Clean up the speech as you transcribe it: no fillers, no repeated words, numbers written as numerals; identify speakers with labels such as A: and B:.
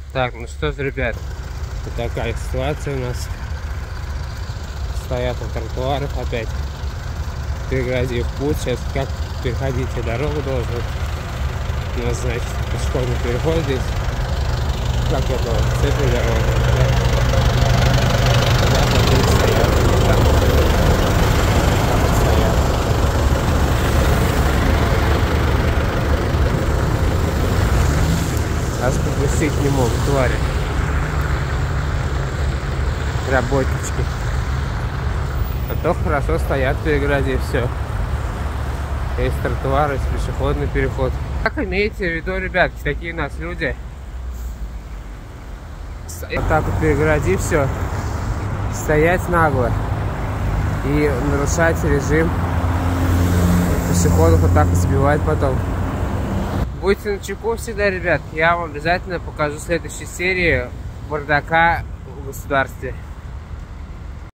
A: Так, ну что ж, ребят, вот такая ситуация у нас. Стоят на тротуарах опять, переградив путь. Сейчас как переходить дорогу должен назначить пешеходный переход здесь. Как это? С этой дороги. Туда люди стоят. Так вот стоят. Аж пропустить не могут, твари. Работнички. А то хорошо стоят, переградив все. Есть тротуар, есть пешеходный переход. Как имейте в виду, ребят, такие у нас люди. Вот так вот переградив все, стоять нагло и нарушать режим пешеходов, вот так и сбивать потом. Будьте начеку всегда, ребят. Я вам обязательно покажу в следующей серии бардака в государстве.